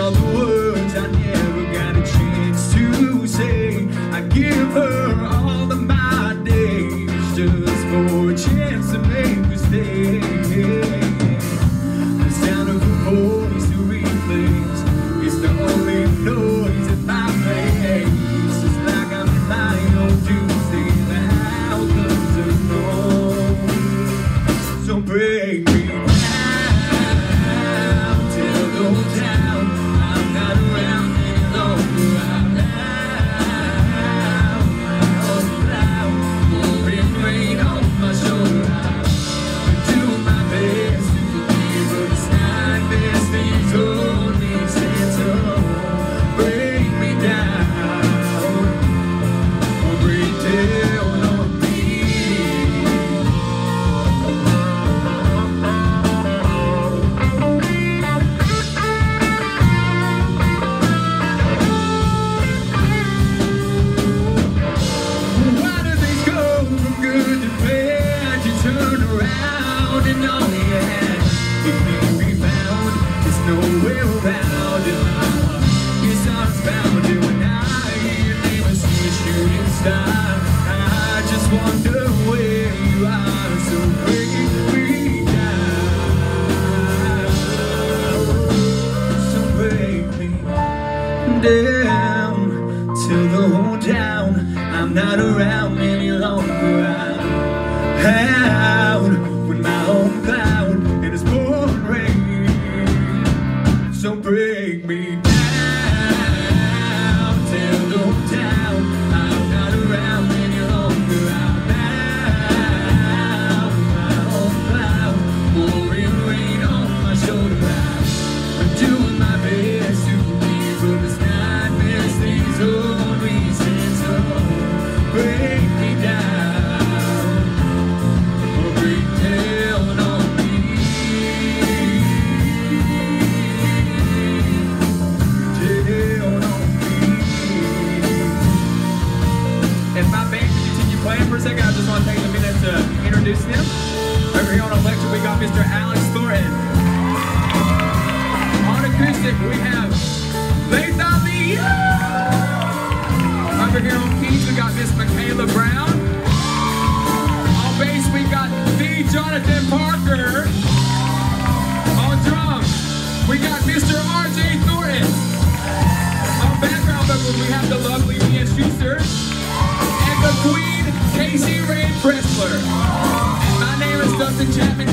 all the words I never got a chance to say. I give her all of my days just for a chance to make her stay. The sound of her voice to replace is the only noise in my face. It's like I'm lying on Tuesday, the outcomes are known. So break me down till go down. I'm not around any longer. I'm out, pouring rain on my shoulder. I'm doing my best to forgive, but it's not best things only stand tall. Break me down, or break down on me. Why do things go from good to bad? You turn around and all the end it can't be found. It's nowhere around in my heart. It's unbound, and when I hear your name, I see a shooting star. I just wonder where you are. So break me down, so break me down till the whole town. I'm not around any longer. I'm out with my own cloud and it's pouring rain. So break me down till the whole town. I'm not around any longer. I'm out with my own cloud, pouring rain on my shoulder. I'm doing my best to believe, but it's not best things only stand tall. Break me down, or break down on me. Down on me. If my band can continue playing for a second, I just want to take a minute to introduce them. Over here on electric, we got Mr. Alex Thornton. On acoustic, we have Latham Lee. Over here on keys, we got Miss Michaela Brown. On bass, we got the Jonathan Parker. On drums, we got Mr. R.J. Thornton. On background vocals, we have the lovely Mia Schuster. And the Queen, Casey Ray Pressler. And my name is Dustin Chapman.